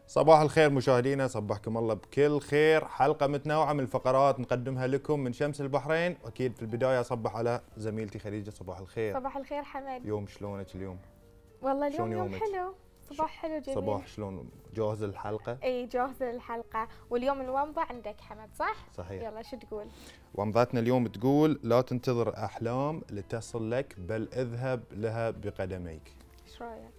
صباح الخير مشاهدينا، صبحكم الله بكل خير. حلقة متنوعة من الفقرات نقدمها لكم من شمس البحرين. أكيد في البداية أصبح على زميلتي خديجة. صباح الخير. صباح الخير حمد. يوم شلونك اليوم؟ والله اليوم شلون يوم يومك؟ حلو، صباح حلو جميل. صباح شلون؟ جاهز للحلقة؟ اي جاهزة للحلقة، واليوم الومضة عندك حمد صح؟ صحيح. يلا شو تقول؟ ومضتنا اليوم تقول: لا تنتظر أحلام لتصل لك، بل اذهب لها بقدميك. ايش رايك؟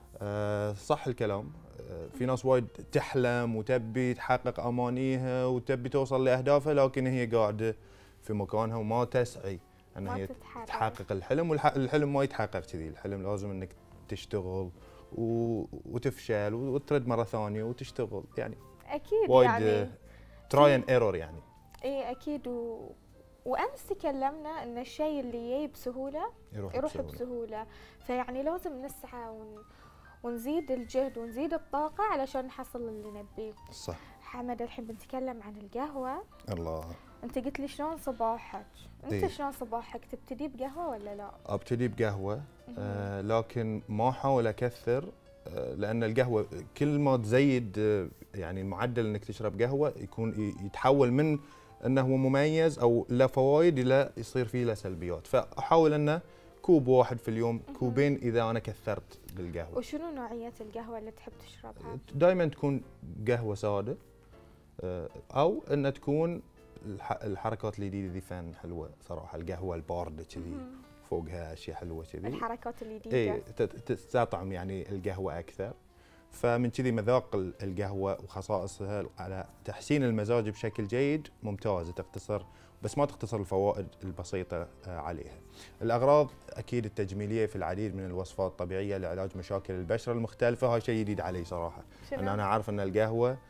صح الكلام. في ناس وايد تحلم وتبي تحقق امانيها وتبي توصل لاهدافها، لكن هي قاعده في مكانها وما تسعي ان هي تحقق الحلم، والحلم ما يتحقق كذي. الحلم لازم انك تشتغل وتفشل وترد مره ثانيه وتشتغل، يعني اكيد وايد يعني تراي اند ايرور يعني. اي اكيد وامس تكلمنا ان الشيء اللي يجي بسهوله يروح بسهوله، فيعني لازم نسعى ونزيد الجهد ونزيد الطاقة علشان نحصل اللي نبيه. صح. حمد الحين بنتكلم عن القهوة. الله. انت قلت لي شلون صباحك؟ انت إيه؟ شلون صباحك؟ تبتدي بقهوة ولا لا؟ ابتدي بقهوة، لكن ما احاول اكثر، لان القهوة كل ما تزيد يعني المعدل انك تشرب قهوة يكون يتحول من انه هو مميز او له فوائد الى يصير فيه له سلبيات، فاحاول انه كوب واحد في اليوم، كوبين اذا انا كثرت بالقهوه. وشنو نوعيه القهوه اللي تحب تشربها؟ دائما تكون قهوه ساده، او ان تكون الحركات الجديده ذي فن حلوه صراحه. القهوه البارده كذي فوقها اشياء حلوه كذي، الحركات الجديده اي تستطعم يعني القهوه اكثر. فمن كذي مذاق القهوه وخصائصها على تحسين المزاج بشكل جيد ممتازه، تقتصر بس ما تقتصر الفوائد البسيطة عليها. الأغراض أكيد التجميلية في العديد من الوصفات الطبيعية لعلاج مشاكل البشرة المختلفة. هاي شيء جديد علي صراحة، أن أنا عارف أن القهوة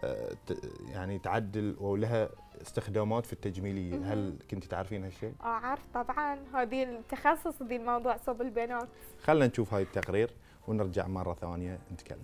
يعني تعدل ولها استخدامات في التجميلية. هل كنت تعرفين هالشيء؟ عارف طبعا، هذه التخصص دي الموضوع صوب البنات. خلنا نشوف هاي التقرير ونرجع مرة ثانية نتكلم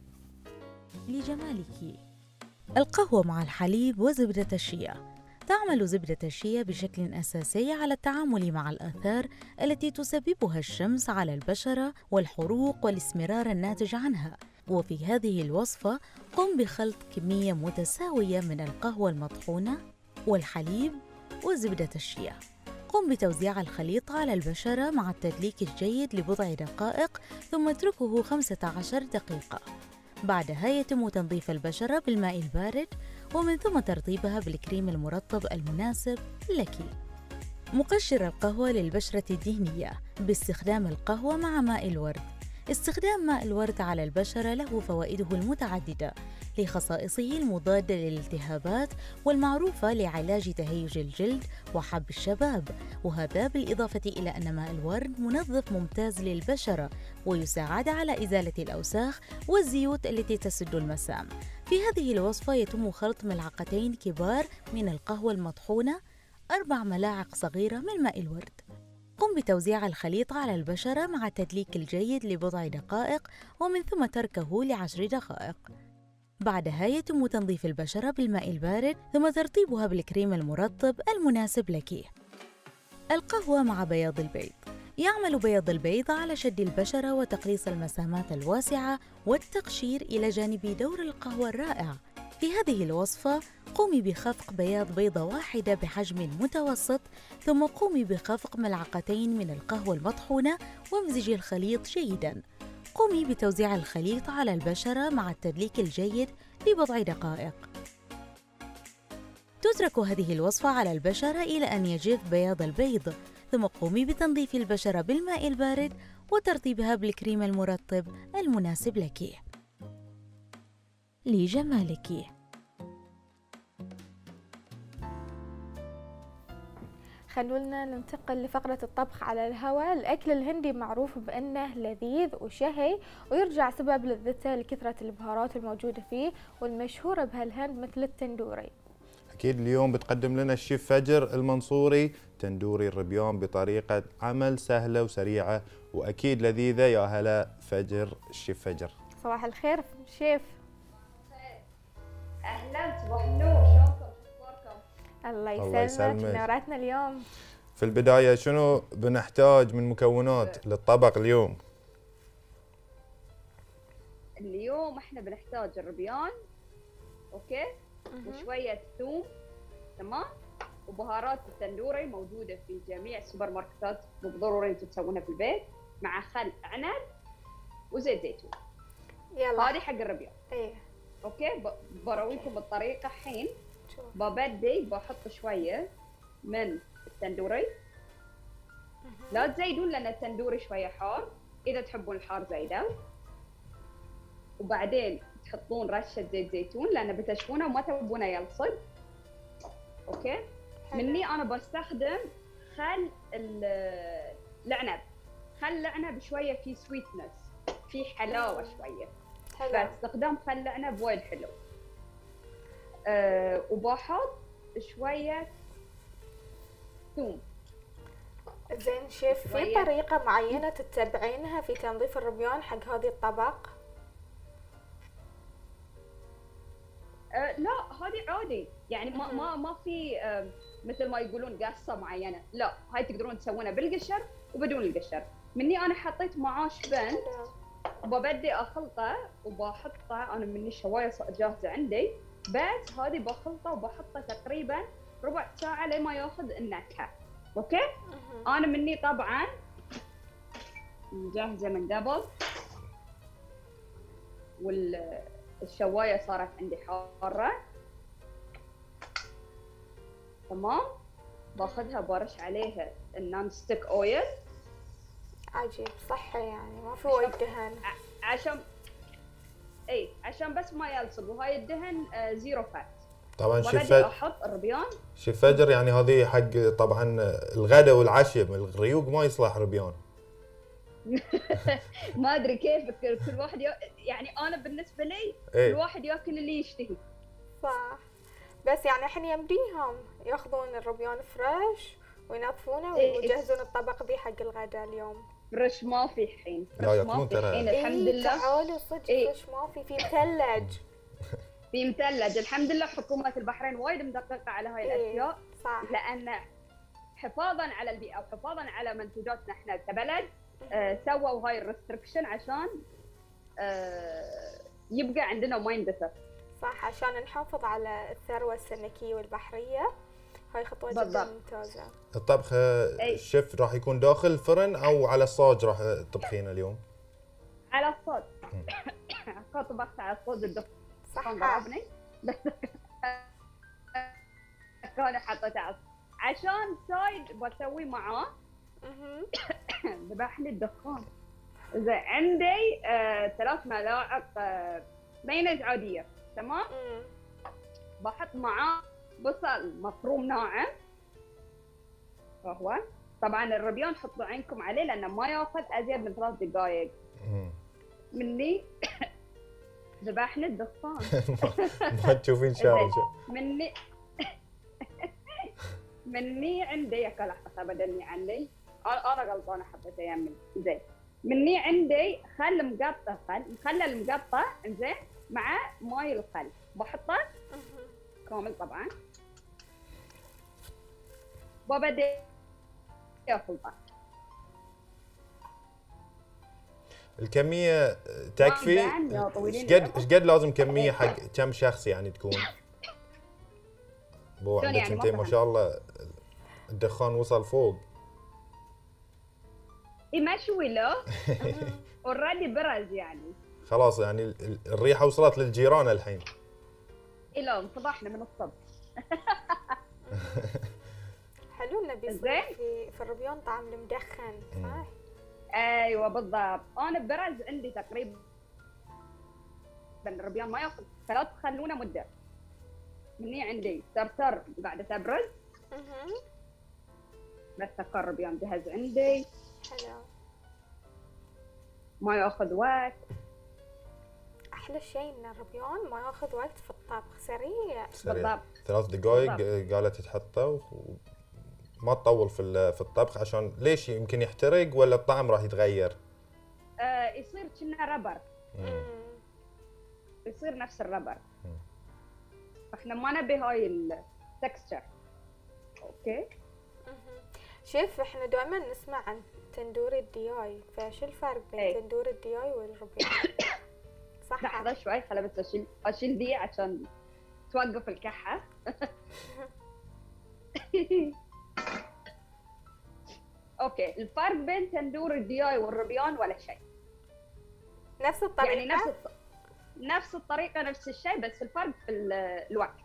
فيه. لجمالك. القهوة مع الحليب وزبدة الشيا. تعمل زبدة الشيا بشكل أساسي على التعامل مع الآثار التي تسببها الشمس على البشرة والحروق والاسمرار الناتج عنها. وفي هذه الوصفة قم بخلط كمية متساوية من القهوة المطحونة والحليب وزبدة الشيا. قم بتوزيع الخليط على البشرة مع التدليك الجيد لبضع دقائق، ثم اتركه 15 دقيقة. بعدها يتم تنظيف البشرة بالماء البارد، ومن ثم ترطيبها بالكريم المرطب المناسب لك. مقشر القهوة للبشرة الدهنية باستخدام القهوة مع ماء الورد. استخدام ماء الورد على البشرة له فوائده المتعددة لخصائصه المضادة للالتهابات والمعروفة لعلاج تهيج الجلد وحب الشباب، وهذا بالإضافة إلى أن ماء الورد منظف ممتاز للبشرة ويساعد على إزالة الأوساخ والزيوت التي تسد المسام. في هذه الوصفة يتم خلط ملعقتين كبار من القهوة المطحونة، 4 ملاعق صغيرة من ماء الورد. قم بتوزيع الخليط على البشرة مع التدليك الجيد لبضع دقائق، ومن ثم تركه ل10 دقائق. بعدها يتم تنظيف البشرة بالماء البارد، ثم ترطيبها بالكريم المرطب المناسب لك. القهوة مع بياض البيض. يعمل بياض البيض على شد البشرة وتقليص المسامات الواسعة والتقشير، إلى جانب دور القهوة الرائع. في هذه الوصفة قومي بخفق بياض بيضة واحدة بحجم متوسط، ثم قومي بخفق ملعقتين من القهوة المطحونة وامزجي الخليط جيداً. قومي بتوزيع الخليط على البشرة مع التدليك الجيد لبضع دقائق. تترك هذه الوصفة على البشرة إلى أن يجف بياض البيض، ثم قومي بتنظيف البشرة بالماء البارد وترطيبها بالكريم المرطب المناسب لك. لجمالك. خلونا ننتقل لفقرة الطبخ على الهواء. الأكل الهندي معروف بأنه لذيذ وشهي، ويرجع سبب لذته لكثرة البهارات الموجودة فيه والمشهورة بهالهند مثل التندوري. أكيد اليوم بتقدم لنا الشيف فجر المنصوري تندوري الربيان بطريقة عمل سهلة وسريعة وأكيد لذيذة. يا هلا فجر، الشيف فجر. صباح الخير شيف. اهلا، صباح النور، شلونكم؟ شو اخباركم؟ الله يسلمك، نورتنا اليوم. في البداية شنو بنحتاج من مكونات للطبق اليوم؟ اليوم احنا بنحتاج الربيان، اوكي، وشويه ثوم، تمام، وبهارات التندوري موجوده في جميع السوبر ماركتات، مو ضروري انتم تسوونها في البيت، مع خل عنب وزيت زيتون. يلا هذه حق الربيان. ايه اوكي، برويكم الطريقه الحين. شوف. ببدي بحط شويه من التندوري، لا تزيدون لان التندوري شويه حار، اذا تحبون الحار زيدوا. وبعدين تحطون رشه زيت زيتون لان بتشوونه وما تبونه يلصق. اوكي، مني انا بستخدم خل العنب. خل العنب شويه فيه سويتنس، فيه حلاوه شويه، حلو. فاستخدام خل العنب وايد حلو. وبحط شويه ثوم. زين شيف، في شوية. طريقة معينة تتبعينها في تنظيف الربيان حق هذه الطبق؟ لا، هذه عادي يعني، ما في مثل ما يقولون قصه معينه، لا، هاي تقدرون تسوونها بالقشر وبدون القشر. مني انا حطيت معاه شبن، وببدي اخلطه وبحطه انا من الشوايه جاهزه عندي، بس هذه بخلطه وبحطه تقريبا ربع ساعه لما ياخذ النكهه. اوكي، انا مني طبعا مجهزه من قبل، والشوايه صارت عندي حاره، تمام. باخذها برش عليها النون ستيك اويل عجيب، صحي يعني، ما في وايد دهن. عشان بس ما يلصق، وهاي الدهن زيرو فات. طبعا وبدي احط الربيان. شيف فجر، يعني هذه حق طبعا الغداء والعشاء، الريوق ما يصلح ربيان. ما ادري كيف كل واحد يعني انا بالنسبه لي إيه. كل واحد ياكل اللي يشتهي. صح، بس يعني الحين يمديهم ياخذون الربيان فريش وينظفونه إيه. ويجهزون الطبق ذي حق الغداء اليوم. فريش ما في الحين، لا، فريش ياكلون ما في ترى. الحين الحمد إيه، لله. تعالوا صدق فريش ما في مثلج. في مثلج الحمد لله. حكومه البحرين وايد مدققه على هاي الاشياء، صح. لان حفاظا على البيئه وحفاظا على منتوجاتنا احنا كبلد، سووا هاي الريستركشن عشان يبقى عندنا وما يندثر. صح، عشان نحافظ على الثروة السمكية والبحرية. هاي خطوة جدا بالضبط. ممتازة. الطبخ الشيف راح يكون داخل الفرن او على الصاج راح تطبخين اليوم؟ على الصوت. طبخت على الصوت الدخان صح. ضربني، بس كان حطيته على الصوت. عشان سايد بسوي معاه ذبحني الدخان. زين، عندي 3 ملاعق مايونيز عاديه، تمام. بحط معاه بصل مفروم ناعم، وهو طبعا الربيان حطوا عينكم عليه لانه ما ياخذ ازيد من 3 دقائق. مني ذبحني الدخان. ما تشوفين شارج. مني عندي لحظه بدني عندي، انا غلطانه حطيته يمي. زين، مني عندي مخلل مقطع، زين، مع ماي الخل بحطه كامل طبعا، وبدي اخلطه. الكميه تكفي؟ ايش قد لازم كميه حق كم شخص يعني تكون؟ بو عندك يعني انت ما شاء الله الدخان وصل فوق. مشوي له اوريدي برز يعني، خلاص يعني الريحه وصلت للجيران الحين. لا، انصبحنا من الصبح. حلو انه بيصير في الربيان طعم المدخن، صح؟ ايوه بالضبط. انا برز عندي تقريبا الربيان ما ياخذ، فلا تخلونه مده. مني عندي سرسر قاعده تبرز، بس سكر الربيان جهز عندي. حلو، ما ياخذ وقت. احلى شيء ان الربيان ما ياخذ وقت في الطبخ، سريع. بالضبط، 3 دقائق قالت تحطه ما تطول في الطبخ. عشان ليش؟ يمكن يحترق ولا الطعم راح يتغير؟ يصير كنا ربر، يصير نفس الربر. احنا ما نبي هاي التكستشر. اوكي شيف، احنا دائما نسمع عن تندور الدياي، فشو الفرق بين تندور الدياي والربيان؟ صح صح. لحظه شوي، خليني بس اشيل دي عشان توقف الكحه. اوكي، الفرق بين تندور الدياي والربيان ولا شيء. نفس الطريقه يعني نفس الطريقه نفس الشيء، بس الفرق في الوقت.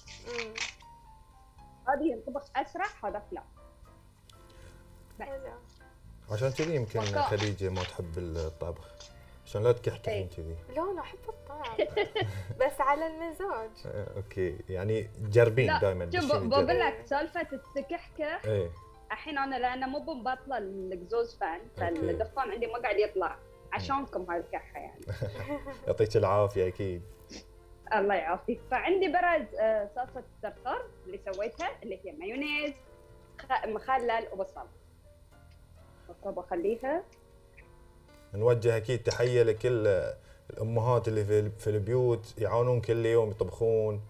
هذه ينطبخ اسرع، هذا لا. عشان كذي يمكن خديجه ما تحب الطبخ، عشان لا تكحكحين كذي. لا انا احب الطبخ بس على المزاج. اوكي، يعني جربين دائما. شوف بقول لك سالفه التكحكه. ايه الحين انا لان مو مبطله الاكزوز فان، فالدخان عندي ما قاعد يطلع عشانكم هاي الكحه يعني. يعطيك العافيه. اكيد الله يعافيك. فعندي برز صلصه الترتار اللي سويتها، اللي هي مايونيز، مخلل وبصل. بخليها. نوجه اكيد تحيه لكل الامهات اللي في البيوت يعانون كل يوم يطبخون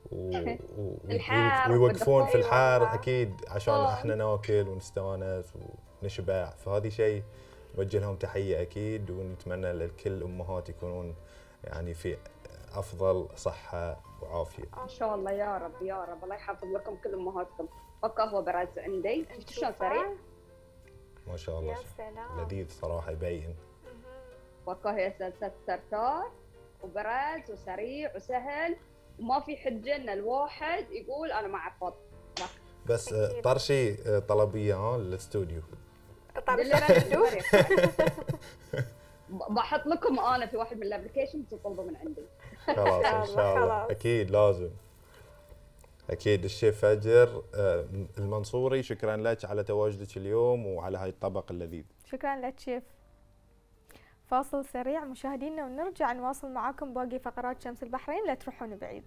ويوقفون في الحار اكيد عشان احنا ناكل ونستانس ونشبع، فهذه شيء نوجه لهم تحيه اكيد، ونتمنى لكل الامهات يكونون يعني في افضل صحه وعافيه ان شاء الله. يا رب يا رب، الله يحفظ لكم كل امهاتكم. وقهوه براز عندي، شلون سريع ما شاء الله. يا سلام، لذيذ صراحه يبين. وقهوه صلصه ترتار وبراز وسريع وسهل، وما في حجه ان الواحد يقول انا ما اعرف. بس طرشي طلبيه للاستوديو. بحط لكم انا في واحد من الابلكيشن تطلبوا من عندي. خلاص ان شاء الله. اكيد لازم. اكيد. الشيف فجر المنصوري، شكرا لك على تواجدك اليوم وعلى هاي الطبق اللذيذ. شكرا لك شيف. فاصل سريع مشاهدينا ونرجع نواصل معاكم باقي فقرات شمس البحرين، لا تروحون بعيد.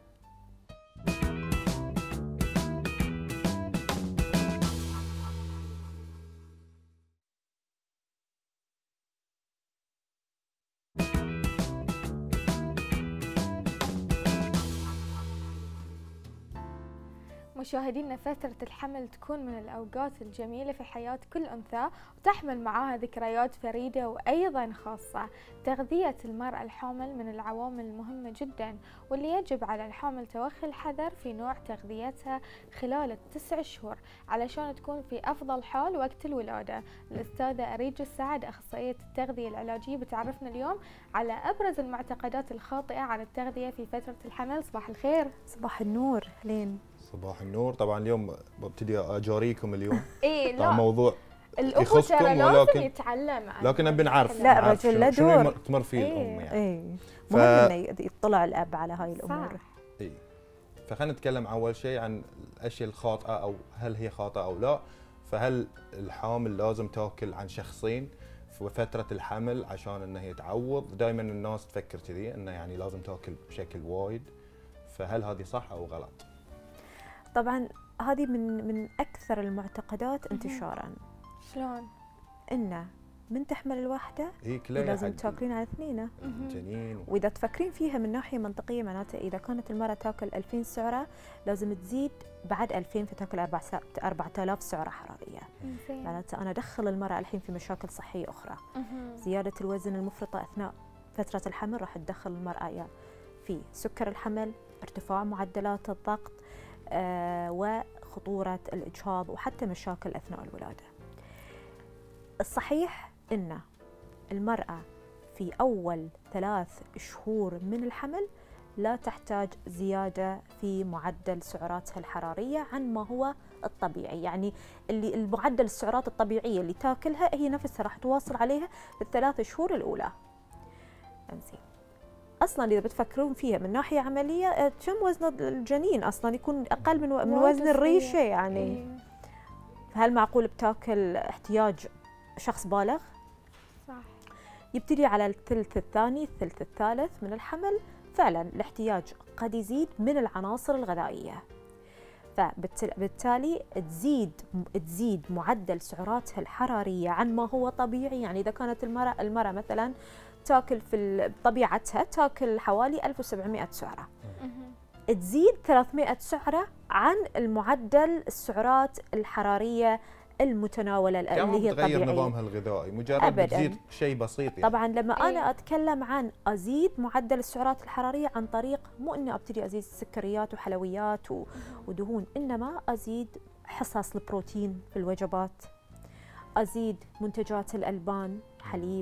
مشاهدينا، فترة الحمل تكون من الأوقات الجميلة في حياة كل أنثى، وتحمل معاها ذكريات فريدة وأيضا خاصة. تغذية المرأة الحامل من العوامل المهمة جدا، واللي يجب على الحامل توخي الحذر في نوع تغذيتها خلال ال9 شهور علشان تكون في أفضل حال وقت الولادة. الأستاذة أريج السعد، أخصائية التغذية العلاجية، بتعرفنا اليوم على أبرز المعتقدات الخاطئة عن التغذية في فترة الحمل. صباح الخير. صباح النور. هلين. صباح النور. طبعا اليوم ببتدي اجاريكم اليوم. ايه لا، موضوع الأخو ترى لازم يتعلم، لكن نبي نعرف. لا الرجل له دور تمر فيه الام يعني. ايه مهم انه يطلع الاب على هاي الامور. اي. فخلينا نتكلم اول شيء عن الاشياء الخاطئه، او هل هي خاطئه او لا. فهل الحامل لازم تاكل عن شخصين في فتره الحمل عشان انه يتعوض؟ دائما الناس تفكر كذي، انه يعني لازم تاكل بشكل وايد. فهل هذه صح او غلط؟ طبعا هذه من اكثر المعتقدات انتشارا. شلون؟ انه من تحمل الواحده لازم تاكلين على اثنين جنين. واذا تفكرين فيها من ناحيه منطقيه، معناته اذا كانت المراه تاكل 2000 سعره لازم تزيد بعد 2000 فتاكل 4000 سعره حراريه. معناته انا ادخل المراه الحين في مشاكل صحيه اخرى. زياده الوزن المفرطه اثناء فتره الحمل راح تدخل المراه في سكر الحمل، ارتفاع معدلات الضغط، وخطورة الإجهاض، وحتى مشاكل أثناء الولادة. الصحيح أن المرأة في أول 3 شهور من الحمل لا تحتاج زيادة في معدل سعراتها الحرارية عن ما هو الطبيعي، يعني اللي المعدل السعرات الطبيعية اللي تاكلها هي نفسها راح تواصل عليها في ال3 شهور الأولى. انزين، اصلا اذا بتفكرون فيها من ناحيه عمليه، كم وزن الجنين اصلا يكون اقل من وزن الريشه يعني. فهل معقول بتاكل احتياج شخص بالغ؟ صح. يبتدي على الثلث الثاني الثلث الثالث من الحمل فعلا الاحتياج قد يزيد من العناصر الغذائيه، فبالتالي تزيد معدل سعراتها الحراريه عن ما هو طبيعي. يعني اذا كانت المراه مثلا تاكل في طبيعتها تاكل حوالي 1700 سعره، تزيد 300 سعره عن المعدل السعرات الحراريه المتناولة اللي هي تغير الطبيعية. نظامها الغذائي، مجرد أبداً. تزيد شيء بسيط يعني. طبعا لما انا اتكلم عن ازيد معدل السعرات الحراريه عن طريق مو اني ابتدي ازيد سكريات وحلويات ودهون، انما ازيد حصص البروتين في الوجبات، ازيد منتجات الالبان، حليب،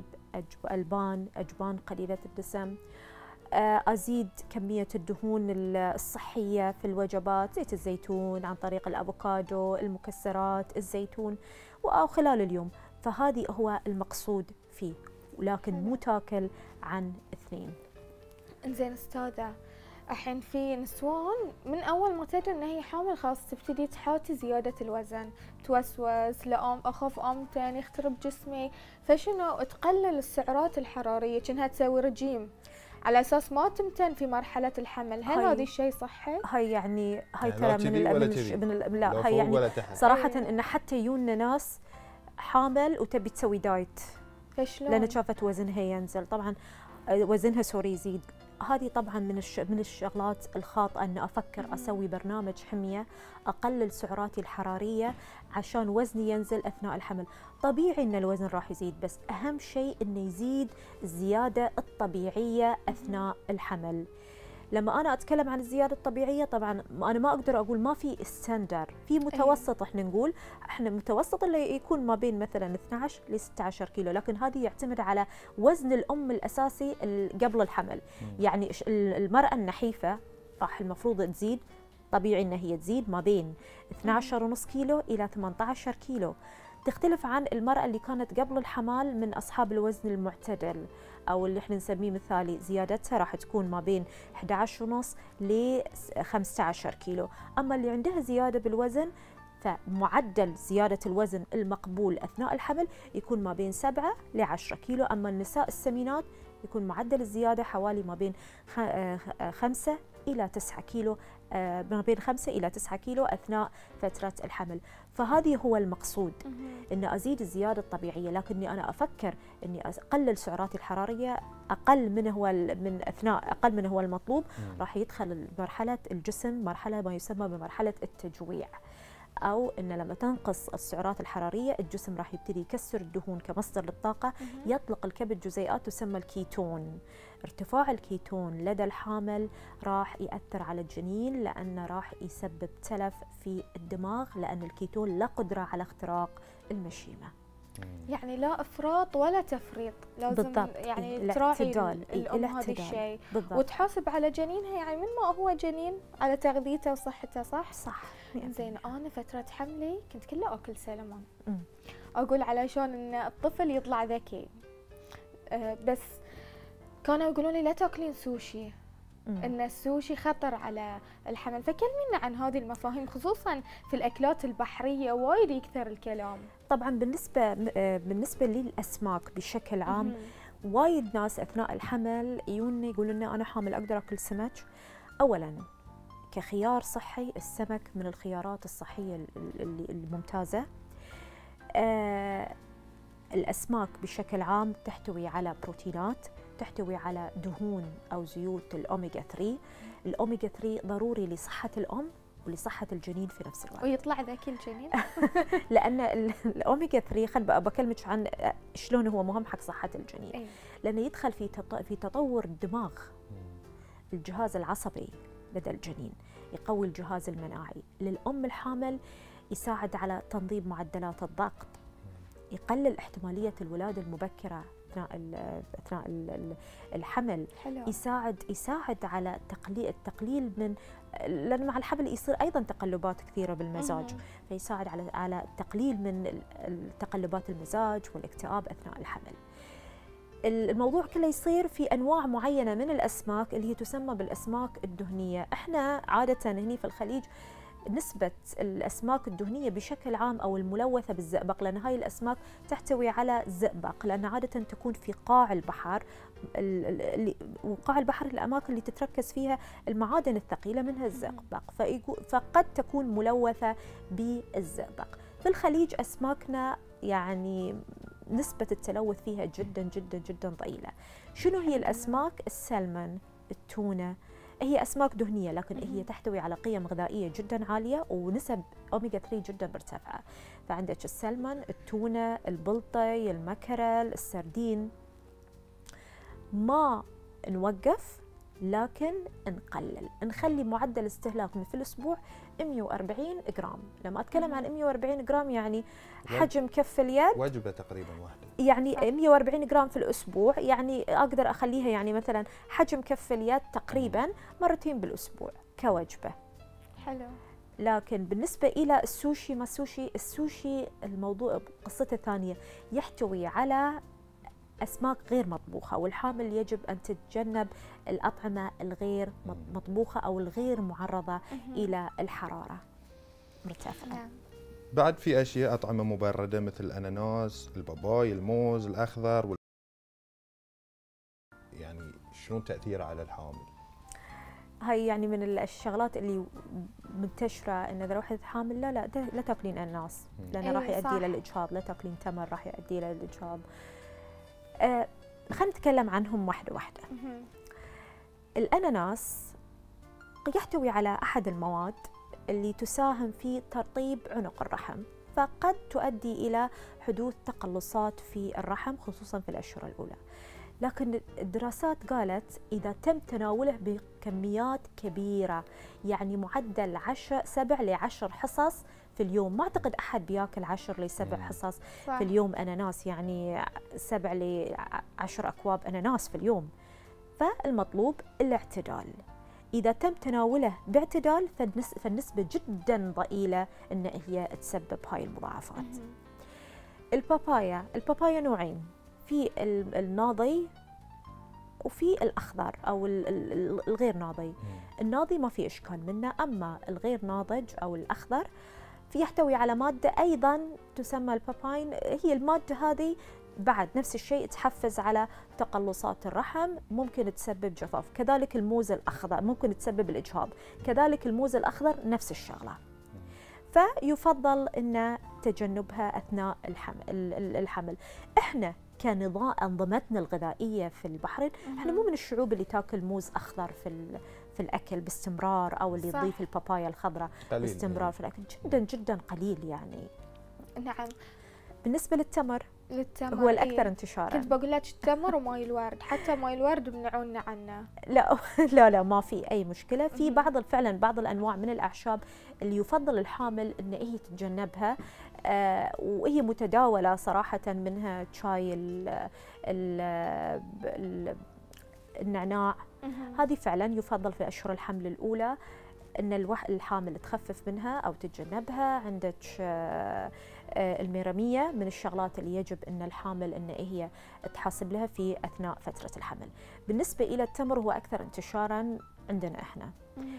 اجبان قليله الدسم، ازيد كميه الدهون الصحيه في الوجبات، زيت الزيتون عن طريق الافوكادو، المكسرات، الزيتون وخلال اليوم. فهذه هو المقصود فيه، ولكن مو تاكل عن اثنين. انزين استاذه، الحين في نسوان من اول ما تدري ان هي حامل خلاص تبتدي تحاتي زياده الوزن، توسوس، لا اخاف امتن يخترب جسمي، فشنو تقلل السعرات الحراريه، كأنها تسوي رجيم على اساس ما تمتن في مرحله الحمل. هل هذا الشيء صحي؟ هاي يعني هاي يعني ترى لا هاي يعني صراحه أيه. ان حتى يجونا ناس حامل وتبي تسوي دايت فشلون؟ لان شافت وزنها ينزل، طبعا وزنها يزيد. هذه طبعا من الشغلات الخاطئه ان افكر اسوي برنامج حميه اقلل سعراتي الحراريه عشان وزني ينزل اثناء الحمل. طبيعي ان الوزن راح يزيد، بس اهم شيء انه يزيد الزياده الطبيعيه اثناء الحمل. لما انا اتكلم عن الزياده الطبيعيه طبعا انا ما اقدر اقول ما في ستاندر، في متوسط. احنا نقول احنا متوسط اللي يكون ما بين مثلا 12 ل 16 كيلو، لكن هذه يعتمد على وزن الام الاساسي قبل الحمل. يعني المراه النحيفه راح المفروض تزيد، طبيعي ان هي تزيد ما بين 12.5 كيلو الى 18 كيلو. تختلف عن المرأة اللي كانت قبل الحمل من أصحاب الوزن المعتدل أو اللي احنا نسميه مثالي، زيادتها راح تكون ما بين 11.5 ل 15 كيلو. أما اللي عندها زيادة بالوزن فمعدل زيادة الوزن المقبول أثناء الحمل يكون ما بين 7 ل 10 كيلو. أما النساء السمينات يكون معدل الزيادة حوالي ما بين 5 إلى 9 كيلو، ما بين 5 إلى 9 كيلو أثناء فترة الحمل. فهذه هو المقصود، أن أزيد الزيادة الطبيعية، لكني أنا أفكر أني أقلل سعراتي الحرارية أقل من هو المطلوب. راح يدخل مرحلة الجسم مرحلة ما يسمى بمرحلة التجويع، أو أن لما تنقص السعرات الحرارية الجسم راح يبتدي يكسر الدهون كمصدر للطاقة، يطلق الكبد جزيئات تسمى الكيتون. ارتفاع الكيتون لدى الحامل راح يأثر على الجنين، لأنه راح يسبب تلف في الدماغ، لأن الكيتون لا قدرة على اختراق المشيمة. يعني لا افراط ولا تفريط، لازم بالضبط. يعني تراعي الام هذا الشيء وتحاسب على جنينها، يعني من ما هو جنين على تغذيته وصحته. صح. زين، انا فتره حملي كنت كله اكل سلمون، اقول علشان ان الطفل يطلع ذكي، بس كانوا يقولون لي لا تاكلين سوشي، ان السوشي خطر على الحمل. فكلمينا عن هذه المفاهيم، خصوصا في الاكلات البحريه وايد يكثر الكلام. طبعا بالنسبه للاسماك بشكل عام، وايد ناس اثناء الحمل يجونا يقولون لنا انا حامل اقدر اكل سمك. اولا كخيار صحي السمك من الخيارات الصحيه الممتازه. الاسماك بشكل عام تحتوي على بروتينات، تحتوي على دهون أو زيوت الأوميجا 3. الأوميجا 3 ضروري لصحة الأم ولصحة الجنين في نفس الوقت. ويطلع ذكي الجنين؟ لأن الأوميجا 3 بكلمك عن شلون هو مهم حق صحة الجنين. لأنه يدخل في تطور الدماغ، الجهاز العصبي لدى الجنين، يقوي الجهاز المناعي. للأم الحامل يساعد على تنظيم معدلات الضغط، يقلل احتمالية الولادة المبكرة أثناء الحمل. حلو. يساعد على التقليل من، لأن مع الحمل يصير أيضا تقلبات كثيرة بالمزاج، فيساعد على التقليل من تقلبات المزاج والاكتئاب أثناء الحمل. الموضوع كله يصير في أنواع معينة من الأسماك اللي هي تسمى بالأسماك الدهنية. احنا عادة هنا في الخليج نسبة الأسماك الدهنية بشكل عام أو الملوثة بالزئبق، لأن هاي الأسماك تحتوي على زئبق، لأن عادة تكون في قاع البحر، وقاع البحر الأماكن اللي تتركز فيها المعادن الثقيلة منها الزئبق، فقد تكون ملوثة بالزئبق. في الخليج أسماكنا يعني نسبة التلوث فيها جدا جدا جدا ضئيلة. شنو هي الأسماك؟ السلمون، التونة، هي أسماك دهنية، لكن هي تحتوي على قيم غذائية جدا عالية ونسب أوميجا 3 جدا مرتفعة. فعندك السلمون، التونة، البلطي، المكرل، السردين. ما نوقف، لكن نقلل، نخلي معدل استهلاكنا في الأسبوع 140 جرام. لما أتكلم عن 140 جرام يعني حجم كف اليد، وجبة تقريبا واحدة، يعني 140 جرام في الأسبوع، يعني أقدر أخليها يعني مثلا حجم كف اليد تقريبا مرتين بالأسبوع كوجبة. حلو. لكن بالنسبة إلى السوشي، ما السوشي الموضوع قصته ثانية، يحتوي على أسماك غير مطبوخة، والحامل يجب أن تتجنب الأطعمة الغير مطبوخة أو الغير معرضة إلى الحرارة مرتفعة. نعم. بعد في أشياء أطعمة مبردة مثل الأناناس، الباباي، الموز الأخضر يعني شنو تأثيره على الحامل؟ هاي يعني من الشغلات اللي منتشرة، إن إذا واحدة حامل لا تاكلين أناناس لأنه راح يؤدي إلى الإجهاض، لا تاكلين تمر راح يؤدي إلى الإجهاض. خلينا نتكلم عنهم واحدة واحدة. الأناناس يحتوي على أحد المواد اللي تساهم في ترطيب عنق الرحم، فقد تؤدي إلى حدوث تقلصات في الرحم خصوصا في الأشهر الأولى. لكن الدراسات قالت إذا تم تناوله بكميات كبيرة، يعني معدل 7 ل 10 حصص في اليوم. ما أعتقد أحد بياكل 10 ل 7 حصص في اليوم أناناس، يعني 7 ل 10 أكواب أناناس في اليوم. فالمطلوب الاعتدال. إذا تم تناوله باعتدال فالنسبة جدا ضئيلة إن هي تسبب هاي المضاعفات. البابايا نوعين، في الناضي وفي الأخضر أو الغير ناضي. الناضي ما في إشكال منه، أما الغير ناضج أو الأخضر يحتوي على مادة أيضا تسمى الباباين. هي المادة هذه بعد نفس الشيء تحفز على تقلصات الرحم، ممكن تسبب جفاف. كذلك الموز الأخضر ممكن تسبب الإجهاض، كذلك الموز الأخضر نفس الشغلة. فيفضل أن تجنبها أثناء الحمل. إحنا كأنظمتنا الغذائية في البحرين، إحنا مو من الشعوب اللي تاكل موز أخضر في الأكل باستمرار، أو اللي تضيف البابايا الخضراء باستمرار في الأكل، جدا جدا قليل يعني. نعم. بالنسبة للتمر هو الأكثر انتشارا. كنت بقول لك التمر وماي الورد، حتى ماي الورد منعونا عنه. لا ما في أي مشكلة. في فعلا بعض الأنواع من الأعشاب اللي يفضل الحامل إن هي تتجنبها، وهي متداولة صراحة، منها شاي النعناع. هذه فعلا يفضل في أشهر الحمل الأولى أن الحامل تخفف منها أو تتجنبها. عندك الميرمية من الشغلات اللي يجب أن الحامل أن هي تحاسب لها في أثناء فترة الحمل. بالنسبة إلى التمر هو أكثر انتشارا عندنا إحنا.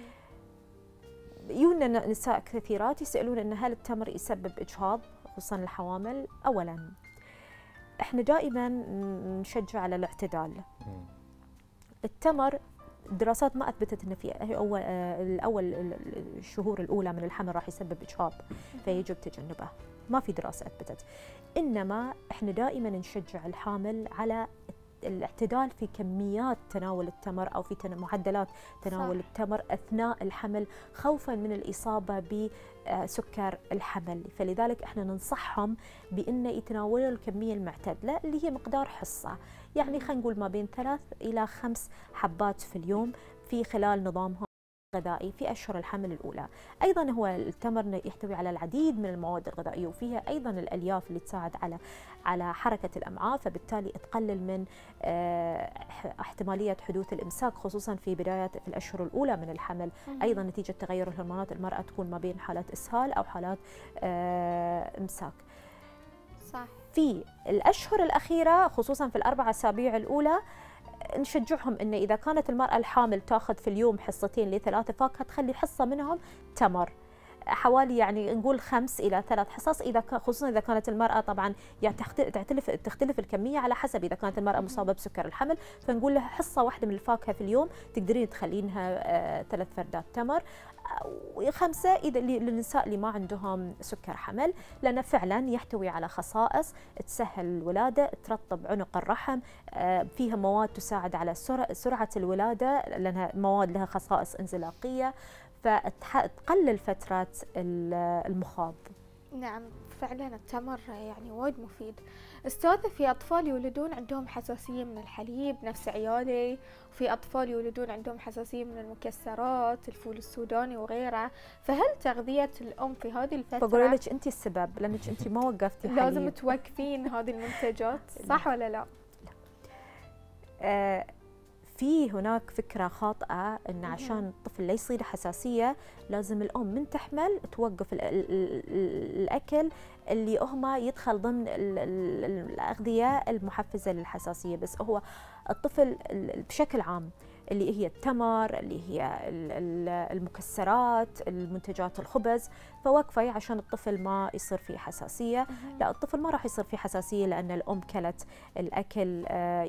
يونا نساء كثيرات يسألون أن هل التمر يسبب إجهاض خصوصا الحوامل؟ أولا إحنا دائما نشجع على الاعتدال. التمر الدراسات ما اثبتت ان في الشهور الاولى من الحمل راح يسبب اجهاض فيجب تجنبه، ما في دراسه اثبتت. انما احنا دائما نشجع الحامل على الاعتدال في كميات تناول التمر او في معدلات تناول التمر اثناء الحمل، خوفا من الاصابه بسكر الحمل. فلذلك احنا ننصحهم بان يتناولوا الكميه المعتدله اللي هي مقدار حصه، يعني خلينا نقول ما بين 3 إلى 5 حبات في اليوم في خلال نظامهم الغذائي في أشهر الحمل الأولى. أيضا هو التمر يحتوي على العديد من المواد الغذائية، وفيها أيضا الألياف اللي تساعد على حركة الأمعاء، فبالتالي تقلل من احتمالية حدوث الإمساك خصوصا في بداية في الأشهر الأولى من الحمل. أيضا نتيجة تغير الهرمونات المرأة تكون ما بين حالات إسهال أو حالات إمساك. صح. في الأشهر الأخيرة خصوصا في ال4 أسابيع الأولى نشجعهم إن إذا كانت المرأة الحامل تاخذ في اليوم حصتين ل3 فاكهة، تخلي حصة منهم تمر. حوالي يعني نقول 5 إلى 3 حصص، خصوصا إذا كانت المرأة طبعا يعني تختلف الكمية على حسب إذا كانت المرأة مصابة بسكر الحمل، فنقول لها حصة واحدة من الفاكهة في اليوم تقدرين تخلينها 3 فردات تمر، 5 إذا للنساء اللي ما عندهم سكر حمل، لأنه فعلا يحتوي على خصائص تسهل الولادة، ترطب عنق الرحم، فيها مواد تساعد على سرعة الولادة لأنها مواد لها خصائص انزلاقية، فتقلل فترة المخاض. نعم فعلا التمر يعني وايد مفيد. استاذة في أطفال يولدون عندهم حساسية من الحليب نفس عيالي، وفي أطفال يولدون عندهم حساسية من المكسرات، الفول السوداني وغيره، فهل تغذية الأم في هذه الفترة بقول لك أنت السبب لأنك أنت ما وقفتي حليب لازم توقفين هذه المنتجات صح ولا لا؟ في هناك فكرة خاطئة أن عشان الطفل لا يصير حساسية لازم الأم من تحمل توقف الأكل اللي هما يدخل ضمن الأغذية المحفزة للحساسية، بس هو الطفل بشكل عام اللي هي التمر، اللي هي المكسرات، المنتجات الخبز، فوقفي عشان الطفل ما يصير فيه حساسية. لا، الطفل ما راح يصير فيه حساسية لأن الأم كلت الأكل،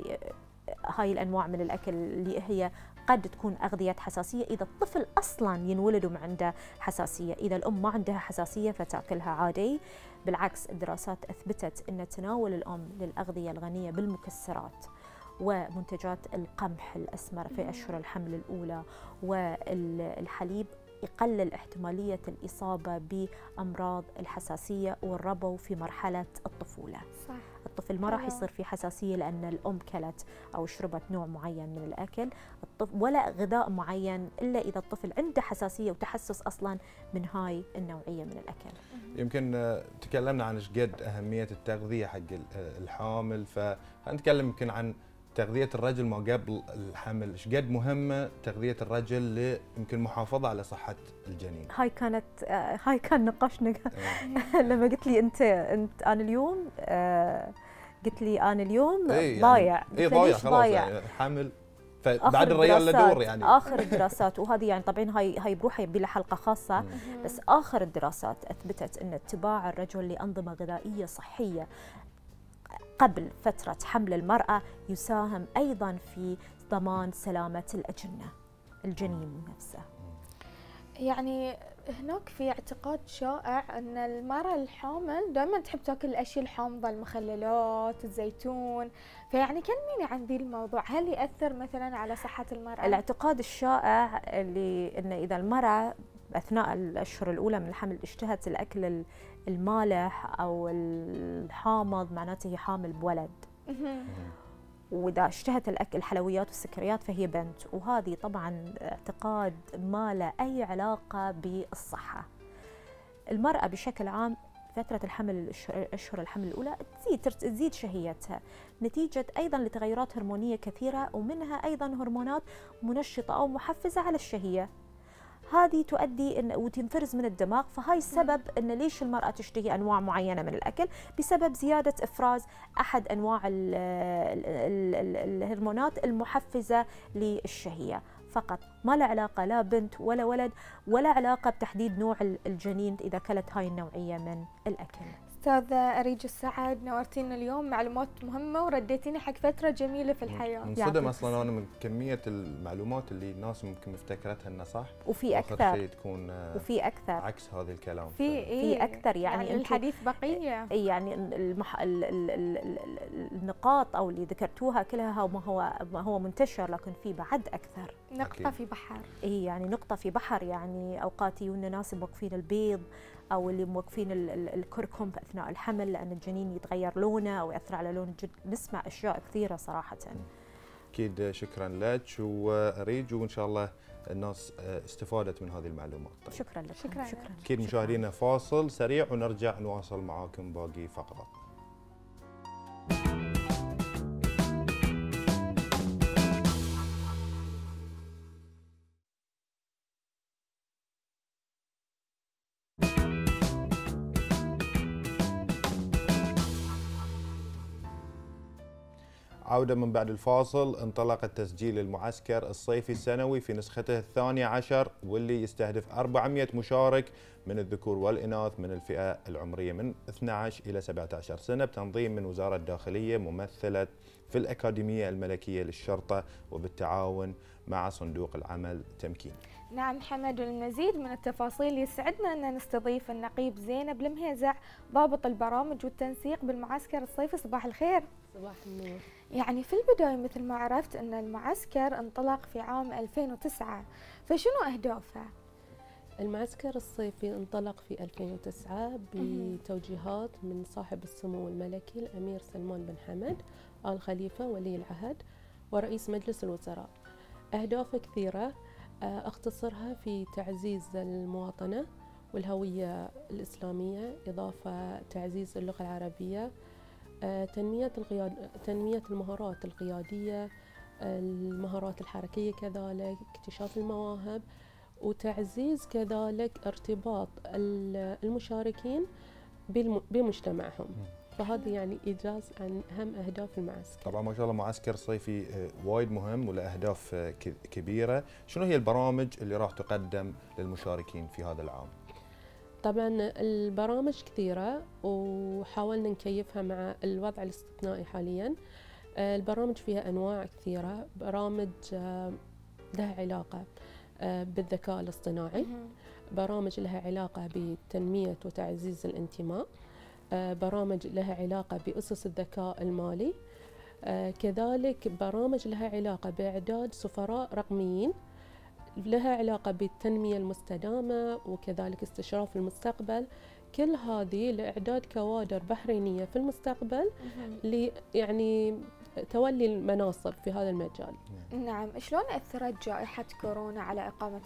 هاي الأنواع من الأكل اللي هي قد تكون أغذية حساسية إذا الطفل أصلاً ينولد عنده حساسية. إذا الأم ما عندها حساسية فتأكلها عادي. بالعكس الدراسات أثبتت أن تناول الأم للأغذية الغنية بالمكسرات ومنتجات القمح الأسمر في أشهر الحمل الأولى والحليب يقلل احتمالية الإصابة بأمراض الحساسية والربو في مرحلة الطفولة. صح. الطفل ما راح يصير فيه حساسية لأن الأم كلت أو شربت نوع معين من الأكل، ولا غذاء معين إلا إذا الطفل عنده حساسية وتحسس أصلا من هاي النوعية من الأكل. يمكن تكلمنا عن ايش قد أهمية التغذية حق الحامل، فنتكلم يمكن عن تغذية الرجل ما قبل الحمل، ايش قد مهمة تغذية الرجل يمكن محافظة على صحة الجنين. هاي كان نقاشنا لما قلت لي انت انا اليوم قلت لي انا اليوم ضايع. ضايع خلاص حامل، فبعد الريال لدور يعني اخر الدراسات، وهذه يعني طبعا هاي بروحها يبي لها حلقة خاصة، بس اخر الدراسات اثبتت ان اتباع الرجل لأنظمة غذائية صحية قبل فترة حمل المرأة يساهم أيضاً في ضمان سلامة الجنين نفسه. يعني هناك في اعتقاد شائع أن المرأة الحامل دائما تحب تاكل الأشياء الحامضة، المخللات، الزيتون، فيعني كلميني عن ذي الموضوع، هل يأثر مثلاً على صحة المرأة؟ الاعتقاد الشائع اللي إن إذا المرأة أثناء الأشهر الأولى من الحمل اشتهت الأكل المالح أو الحامض معناته هي حامل بولد، وإذا اشتهت الحلويات والسكريات فهي بنت، وهذه طبعا اعتقاد ما له أي علاقة بالصحة. المرأة بشكل عام فترة الحمل أشهر الحمل الأولى تزيد شهيتها نتيجة أيضا لتغيرات هرمونية كثيرة، ومنها أيضا هرمونات منشطة أو محفزة على الشهية، هذه تؤدي وتنفرز من الدماغ، فهاي السبب ان ليش المرأة تشتهي انواع معينة من الاكل، بسبب زيادة افراز احد انواع الهرمونات المحفزة للشهية فقط، ما له علاقة لا بنت ولا ولد، ولا علاقة بتحديد نوع الجنين اذا كلت هاي النوعية من الاكل. أستاذة أريج السعد، نورتينا اليوم، معلومات مهمة ورديتينا حق فترة جميلة في الحياة. انصدم أصلاً أنا من كمية المعلومات اللي الناس ممكن مفتكرتها إنها صح، وفي أكثر شيء تكون أكثر عكس هذا الكلام. في أكثر يعني الحديث بقية. يعني النقاط أو اللي ذكرتوها كلها ما هو منتشر، لكن في بعد أكثر. نقطة في بحر. يعني نقطة في بحر، يعني أوقات يجونا ناس موقفين البيض أو اللي موقفين الكركم أثناء الحمل لأن الجنين يتغير لونه أو يأثر على لون الجلد، نسمع أشياء كثيرة صراحة. أكيد شكرا لك وأريج، وإن شاء الله الناس استفادت من هذه المعلومات. طيب. شكرا لك. شكرا. أكيد مشاهدينا فاصل سريع ونرجع نواصل معاكم باقي فقرات. عودة من بعد الفاصل. انطلق التسجيل المعسكر الصيفي السنوي في نسخته 12 واللي يستهدف 400 مشارك من الذكور والإناث من الفئة العمرية من 12 إلى 17 سنة، بتنظيم من وزارة الداخلية ممثلة في الأكاديمية الملكية للشرطة وبالتعاون مع صندوق العمل تمكين. نعم حمد، والمزيد من التفاصيل يسعدنا أن نستضيف النقيب زينب المهيزع ضابط البرامج والتنسيق بالمعسكر الصيفي. صباح الخير. صباح النور. يعني في البداية مثل ما عرفت أن المعسكر انطلق في عام 2009، فشنو أهدافه؟ المعسكر الصيفي انطلق في 2009 بتوجيهات من صاحب السمو الملكي الأمير سلمان بن حمد آل خليفة ولي العهد ورئيس مجلس الوزراء. أهدافه كثيرة، أختصرها في تعزيز المواطنة والهوية الإسلامية، إضافة تعزيز اللغة العربية، تنمية المهارات القيادية، المهارات الحركية، كذلك اكتشاف المواهب، وتعزيز كذلك ارتباط المشاركين بمجتمعهم. فهذا يعني إيجاز عن أهم أهداف المعسكر. طبعا ما شاء الله معسكر صيفي وايد مهم وله أهداف كبيرة. شنو هي البرامج اللي راح تقدم للمشاركين في هذا العام؟ طبعا البرامج كثيرة وحاولنا نكيفها مع الوضع الاستثنائي حاليا. البرامج فيها أنواع كثيرة، برامج لها علاقة بالذكاء الاصطناعي، برامج لها علاقة بتنمية وتعزيز الانتماء، برامج لها علاقة بأسس الذكاء المالي، كذلك برامج لها علاقة بإعداد سفراء رقميين، لها علاقة بالتنمية المستدامة وكذلك استشراف المستقبل. كل هذه لإعداد كوادر بحرينية في المستقبل يعني تولي المناصب في هذا المجال. نعم، شلون أثرت جائحة كورونا على إقامة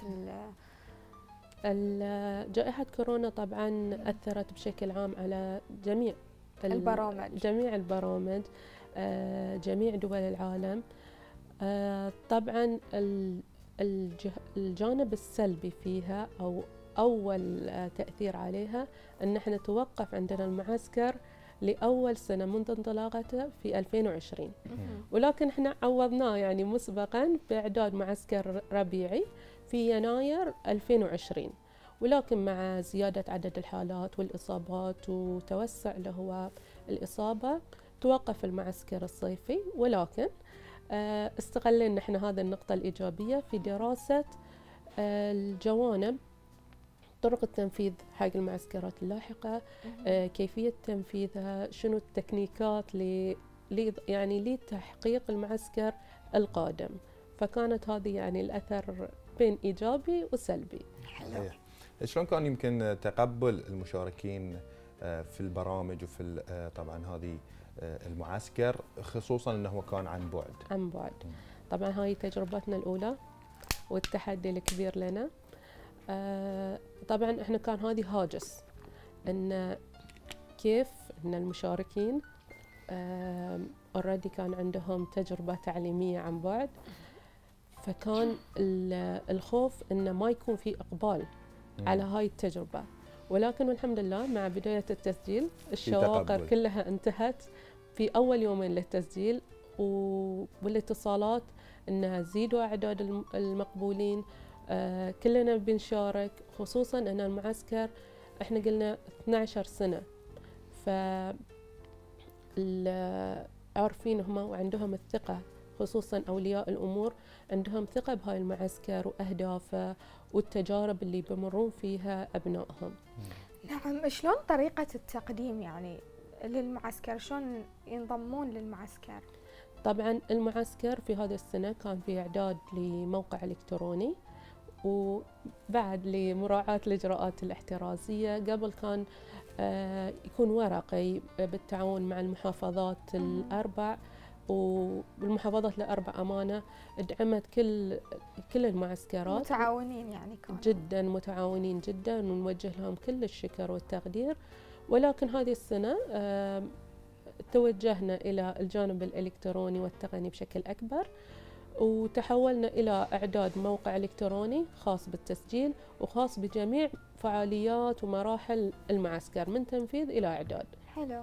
جائحة كورونا؟ طبعا أثرت بشكل عام على جميع البرامج، جميع دول العالم. طبعا الجانب السلبي فيها أو أول تأثير عليها أن احنا توقف عندنا المعسكر لأول سنة منذ انطلاقته في 2020، ولكن احنا عوضناه يعني مسبقا بإعداد معسكر ربيعي في يناير 2020، ولكن مع زيادة عدد الحالات والإصابات وتوسع اللي هو الإصابة توقف المعسكر الصيفي. ولكن استغلنا احنا هذه النقطة الإيجابية في دراسة الجوانب، طرق التنفيذ حق المعسكرات اللاحقة، كيفية تنفيذها، شنو التكنيكات يعني لتحقيق المعسكر القادم. فكانت هذه يعني الأثر بين إيجابي وسلبي. صحيح. شلون كان يمكن تقبل المشاركين في البرامج وفي طبعا هذه المعسكر، خصوصا انه كان عن بعد؟ طبعا هاي تجربتنا الأولى والتحدي الكبير لنا. طبعا احنا كان هذه هاجس ان كيف ان المشاركين اوريدي كان عندهم تجربة تعليمية عن بعد، فكان الخوف انه ما يكون في اقبال على هاي التجربة. ولكن والحمد لله مع بداية التسجيل الشواغر كلها انتهت في أول يومين للتسجيل، والاتصالات أنها زيدوا أعداد المقبولين، كلنا بنشارك، خصوصا أن المعسكر إحنا قلنا 12 سنة، عارفين هم وعندهم الثقة، خصوصا أولياء الأمور عندهم ثقة بهاي المعسكر وأهدافه والتجارب اللي بمرون فيها أبنائهم. نعم، شلون طريقة التقديم يعني للمعسكر؟ شلون ينضمون للمعسكر؟ طبعا المعسكر في هذه السنة كان في إعداد لموقع إلكتروني، وبعد لمراعاة الإجراءات الاحترازية. قبل كان يكون ورقي بالتعاون مع المحافظات الأربع، والمحافظات الأربع أمانة دعمت كل المعسكرات، متعاونين يعني كانوا جدا متعاونين جدا، ونوجه لهم كل الشكر والتقدير. ولكن هذه السنة توجهنا إلى الجانب الإلكتروني والتقني بشكل أكبر، وتحولنا إلى إعداد موقع إلكتروني خاص بالتسجيل وخاص بجميع فعاليات ومراحل المعسكر من تنفيذ إلى إعداد. حلو.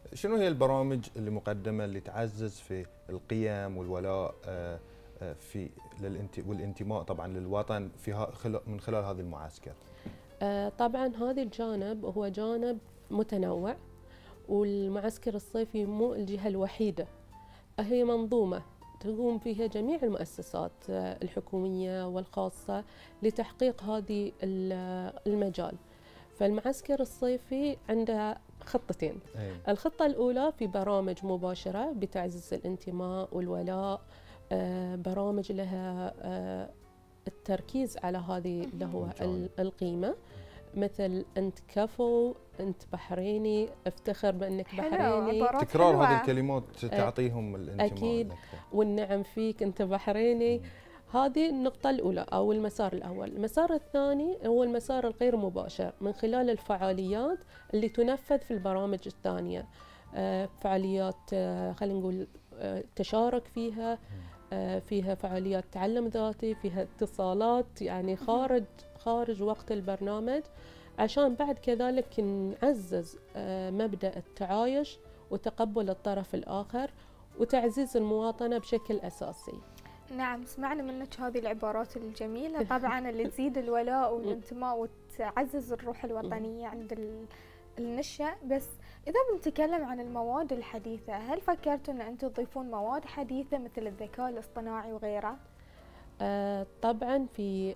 شنو هي البرامج اللي مقدمه اللي تعزز في القيم والولاء في والانتماء طبعا للوطن من خلال هذه المعاسكر؟ طبعا هذا الجانب هو جانب متنوع، والمعسكر الصيفي مو الجهة الوحيدة، هي منظومة تقوم فيها جميع المؤسسات الحكومية والخاصة لتحقيق هذه المجال. فالمعسكر الصيفي عنده خطتين. الخطة الأولى في برامج مباشرة بتعزيز الانتماء والولاء، برامج لها التركيز على هذه اللي هو القيمة، مثل أنت كفو، أنت بحريني، افتخر بأنك بحريني. تكرار هذه الكلمات تعطيهم الانتماء أكيد، والنعم فيك أنت بحريني. هذه النقطة الأولى أو المسار الأول. المسار الثاني هو المسار الغير مباشر من خلال الفعاليات اللي تنفذ في البرامج الثانية، فعاليات خلينا نقول تشارك فيها، فيها فعاليات تعلم ذاتي، فيها اتصالات يعني خارج وقت البرنامج، عشان بعد كذلك نعزز مبدأ التعايش وتقبل الطرف الآخر وتعزيز المواطنة بشكل أساسي. نعم، سمعنا منك هذه العبارات الجميلة طبعا اللي تزيد الولاء والانتماء وتعزز الروح الوطنية عند النشأ. بس إذا بنتكلم عن المواد الحديثة، هل فكرتوا أن أنتم تضيفون مواد حديثة مثل الذكاء الاصطناعي وغيره؟ طبعا في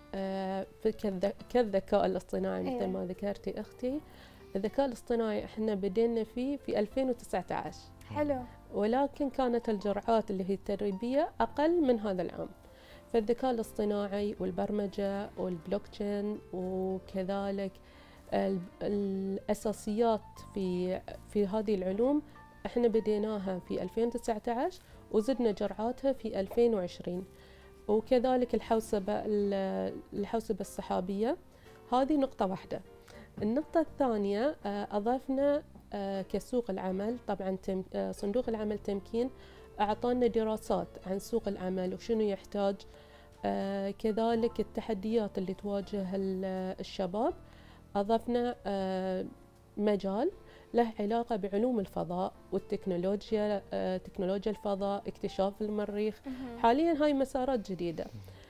كالذكاء الاصطناعي مثل ما ذكرتي أختي. الذكاء الاصطناعي احنا بدينا فيه في 2019. حلو. ولكن كانت الجرعات اللي هي التدريبية أقل من هذا العام. فالذكاء الاصطناعي والبرمجة والبلوكتشين وكذلك الأساسيات في هذه العلوم احنا بديناها في 2019 وزدنا جرعاتها في 2020. وكذلك الحوسبة السحابية، هذه نقطة واحدة. النقطة الثانية أضفنا كسوق العمل، طبعا صندوق العمل التمكين أعطانا دراسات عن سوق العمل وشنو يحتاج، كذلك التحديات اللي تواجه الشباب. أضفنا مجال له علاقة بعلوم الفضاء والتكنولوجيا، تكنولوجيا الفضاء، اكتشاف المريخ. حاليا هاي مسارات جديدة.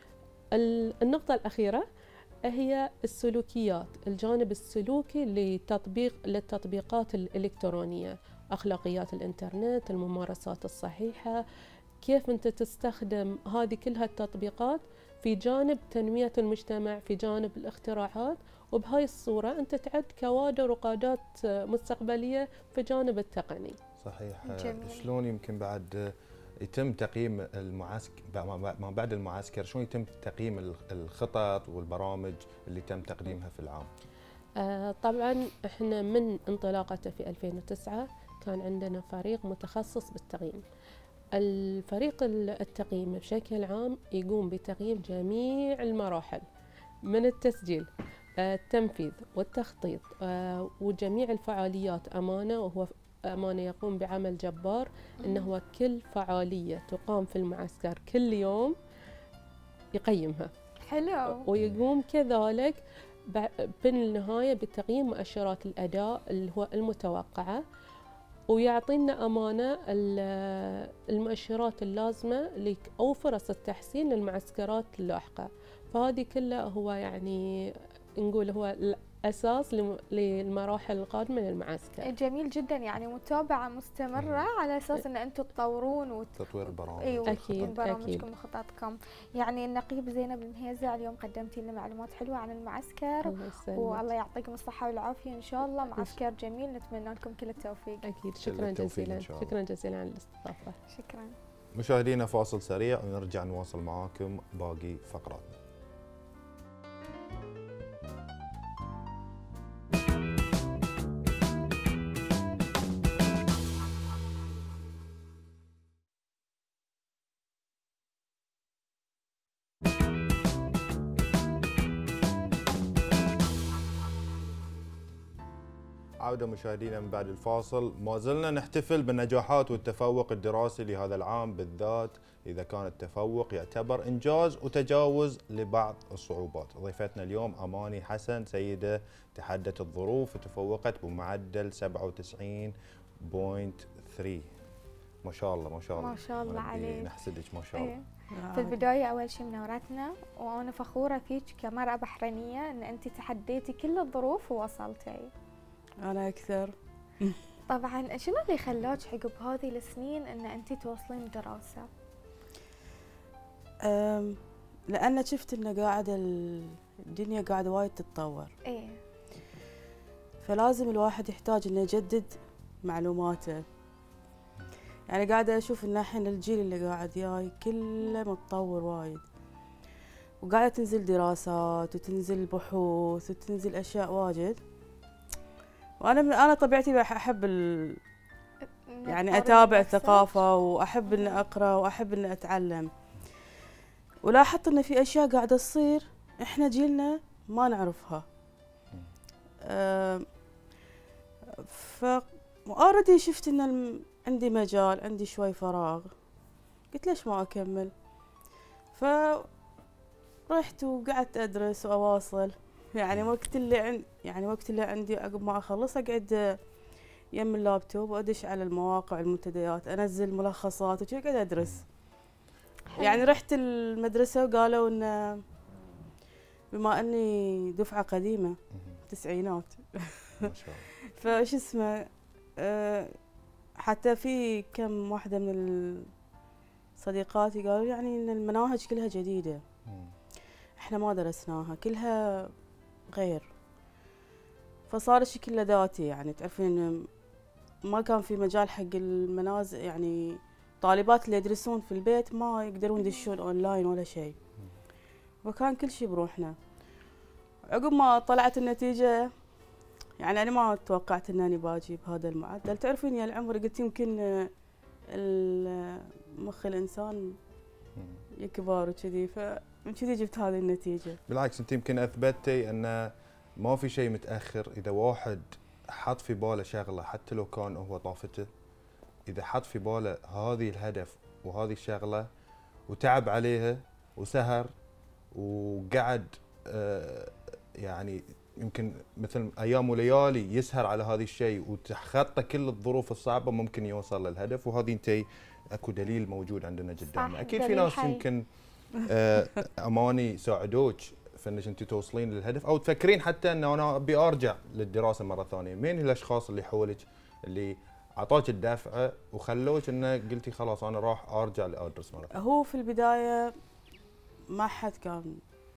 النقطة الأخيرة هي السلوكيات، الجانب السلوكي للتطبيقات الإلكترونية، أخلاقيات الإنترنت، الممارسات الصحيحة، كيف أنت تستخدم هذه كلها التطبيقات في جانب تنمية المجتمع، في جانب الاختراعات، وبهاي الصورة أنت تعد كوادر وقادات مستقبلية في جانب التقني. صحيح. شلون يمكن بعد يتم تقييم المعسكر ما بعد المعسكر، شلون يتم تقييم الخطط والبرامج اللي تم تقديمها في العام؟ طبعا احنا من انطلاقته في 2009 كان عندنا فريق متخصص بالتقييم. الفريق التقييم بشكل عام يقوم بتقييم جميع المراحل من التسجيل، التنفيذ والتخطيط وجميع الفعاليات أمانة، وهو أمانة يقوم بعمل جبار إنه كل فعالية تقام في المعسكر كل يوم يقيمها. حلو. ويقوم كذلك بالنهاية بتقييم مؤشرات الأداء اللي هو المتوقعة، ويعطينا أمانة المؤشرات اللازمة أو فرص التحسين للمعسكرات اللاحقة. فهذه كلها هو يعني نقول هو الأساس للمراحل القادمة للمعسكر. جميل جدا، يعني متابعة مستمرة على أساس أن أنتم تطورون تطوير البرامج. أيوة، أكيد برامجكم وخططكم. يعني النقيب زينب المهيزة اليوم قدمتي لنا معلومات حلوة عن المعسكر، والله يعطيكم الصحة والعافية إن شاء الله. معسكر جميل، نتمنى لكم كل التوفيق. أكيد. شكرا جزيلا، شكرا جزيلا على الاستضافة. شكرا. مشاهدينا فاصل سريع ونرجع نواصل معاكم باقي فقراتنا. عودة مشاهدينا من بعد الفاصل. ما زلنا نحتفل بالنجاحات والتفوق الدراسي لهذا العام بالذات إذا كان التفوق يعتبر إنجاز وتجاوز لبعض الصعوبات. ضيفتنا اليوم أماني حسن، سيدة تحدت الظروف وتفوقت بمعدل 97 ما شاء الله ما شاء الله ما شاء الله ربي عليك. نحسدك ما شاء الله. إيه. في البداية أول شيء منورتنا، وأنا فخورة فيك كمرأة بحرينية إن أنت تحديتي كل الظروف ووصلتي. أنا أكثر. طبعا شنو اللي خلاك عقب هذه السنين إن أنت توصلين دراسة؟ لأن شفت إن قاعدة الدنيا قاعدة وايد تتطور. إيه. فلازم الواحد يحتاج إنه يجدد معلوماته. يعني قاعدة أشوف إن الحين الجيل اللي قاعد جاي كله متطور وايد، وقاعدة تنزل دراسات وتنزل بحوث وتنزل أشياء واجد. وأنا طبيعتي أحب يعني أتابع الثقافة وأحب إني أقرأ وأحب إني أتعلم. ولاحظت إن في أشياء قاعدة تصير إحنا جيلنا ما نعرفها. فأوردي شفت إن عندي مجال، عندي شوي فراغ، قلت ليش ما أكمل. فرحت وقعدت أدرس وأواصل. يعني وقت اللي عندي عقب ما أخلص أقعد يم اللابتوب وأدش على المواقع المنتديات، أنزل ملخصات وشي قاعد أدرس. يعني رحت المدرسة وقالوا إن بما أني دفعة قديمة التسعينات ما شاء الله فايش اسمه، حتى في كم واحدة من صديقاتي قالوا يعني إن المناهج كلها جديدة، إحنا ما درسناها، كلها غير. فصار الشيء كله ذاتي. يعني تعرفين إن ما كان في مجال حق المنازل، يعني طالبات اللي يدرسون في البيت ما يقدرون يدشون أونلاين ولا شيء، وكان كل شيء بروحنا. عقب ما طلعت النتيجة يعني أنا ما توقعت إنني باجي بهذا المعدل. تعرفين يا العمر قلت يمكن مخ الإنسان يكبر وكذي، فمن كذي جبت هذه النتيجة. بالعكس أنت يمكن أثبتي أن ما في شيء متأخر. إذا واحد حط في باله شغلة حتى لو كان هو طافته، إذا حط في باله هذه الهدف وهذه الشغلة وتعب عليها وسهر وقعد يعني يمكن مثل أيام وليالي يسهر على هذا الشيء وتخطى كل الظروف الصعبة، ممكن يوصل للهدف. وهذه انت اكو دليل موجود عندنا قدامنا. اكيد في ناس يمكن اماني ساعدوك في انك انت توصلين للهدف، او تفكرين حتى ان انا ابي ارجع للدراسه مره ثانيه. مين الاشخاص اللي حولك اللي اعطاك الدفعه وخلوك انه قلتي خلاص انا راح ارجع لادرس مره ثانيه؟ هو في البدايه ما حد كان